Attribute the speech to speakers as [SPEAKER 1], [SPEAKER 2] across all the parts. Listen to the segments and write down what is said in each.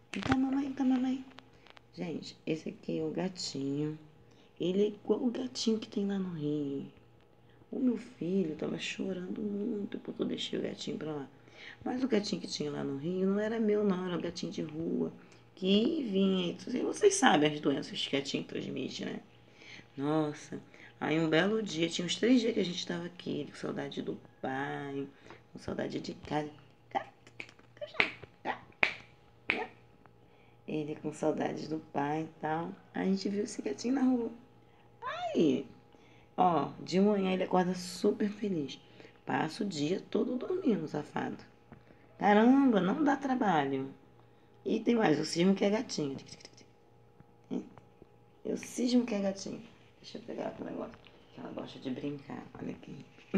[SPEAKER 1] Vem cá, mamãe, vem cá, mamãe. Gente, esse aqui é o gatinho. Ele é igual o gatinho que tem lá no Rio. O meu filho tava chorando muito porque eu deixei o gatinho pra lá. Mas o gatinho que tinha lá no Rio não era meu, não. Era um gatinho de rua. Que vinha. Vocês sabem as doenças que gatinho transmite, né? Nossa. Aí um belo dia, tinha uns 3 dias que a gente tava aqui, com saudade do pai, com saudade de casa. Ele com saudade do pai e tal. A gente viu esse gatinho na rua. Aí, ó, de manhã ele acorda super feliz. Passa o dia todo dormindo, safado. Caramba, não dá trabalho. E tem mais, o cismo que é gatinho. Eu cismo que é gatinho. Deixa eu pegar aquele negócio. Que ela gosta de brincar. Olha aqui.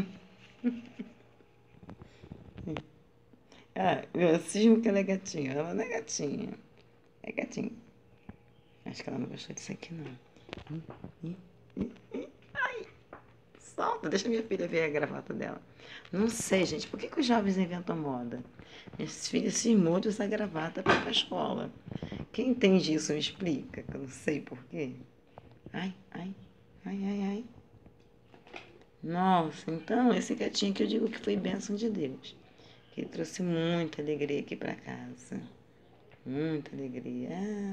[SPEAKER 1] Ah, eu cismo que ela é gatinha. Ela não é gatinha. É gatinho. Acho que ela não gostou disso aqui, não. Ai, solta. Deixa minha filha ver a gravata dela. Não sei, gente. Por que os jovens inventam moda? Minhas filhas cismou de usar gravata para ir pra escola. Quem entende isso me explica, que eu não sei por quê. Ai, ai, ai, ai, ai. Nossa, então esse gatinho que eu digo que foi bênção de Deus. Que ele trouxe muita alegria aqui pra casa. Muita alegria.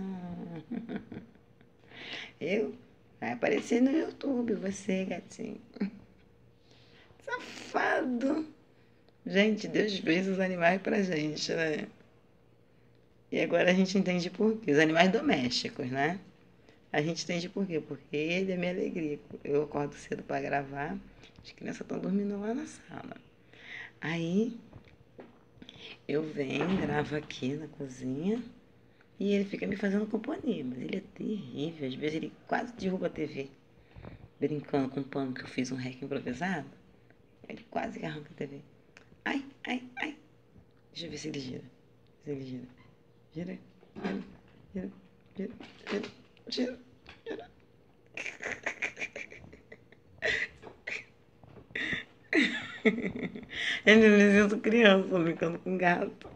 [SPEAKER 1] Eu? Vai aparecer no YouTube você, gatinho. Safado. Gente, Deus fez os animais pra gente, né? E agora a gente entende por quê. Os animais domésticos, né? A gente entende por quê. Porque ele é minha alegria. Eu acordo cedo pra gravar. As crianças estão dormindo lá na sala. Aí eu venho, gravo aqui na cozinha. E ele fica me fazendo companhia. Mas ele é terrível. Às vezes ele quase derruba a TV. Brincando com o pano que eu fiz um rec improvisado. Ele quase que arranca a TV. Ai, ai, ai. Deixa eu ver se ele gira. Se ele gira. Gira, gira, gira, gira, gira, gira. Ele me sinto criança brincando com gato.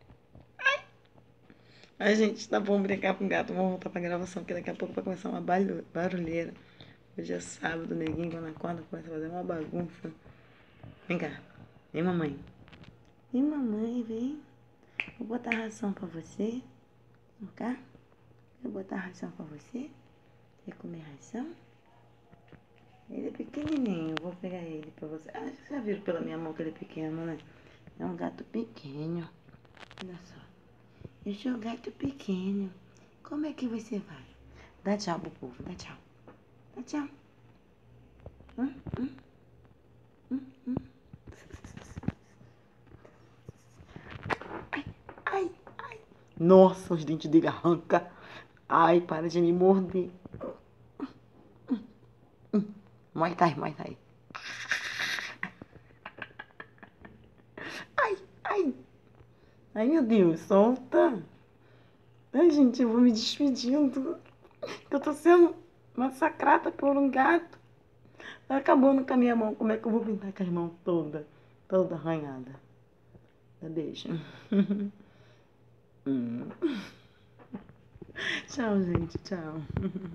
[SPEAKER 1] Ai, gente, tá bom brincar com gato. Vamos voltar pra gravação, porque daqui a pouco vai começar uma barulheira. Hoje é sábado, neguinho, quando acorda, começa a fazer uma bagunça. Vem cá. Vem, mamãe. Vem, mamãe, vem. Vou botar ração pra você. Vem cá. Vou botar ração pra você. Quer comer ração? Ele é pequenininho. Vou pegar ele pra você. Ah, vocês já viram pela minha mão que ele é pequeno, né? É um gato pequeno. Olha só. Eu sou um gato pequeno. Como é que você vai? Dá tchau pro povo. Dá tchau. Dá tchau. Hum, hum, hum. Ai, ai, ai. Nossa, os dentes dele arrancam. Ai, para de me morder. Muay Thai, Muay Thai. Ai, ai. Ai, meu Deus, solta. Ai, gente, eu vou me despedindo. Eu tô sendo massacrada por um gato. Tá acabando com a minha mão. Como é que eu vou pintar com as mãos toda? Toda arranhada. Beijo. Tchau, gente. Tchau.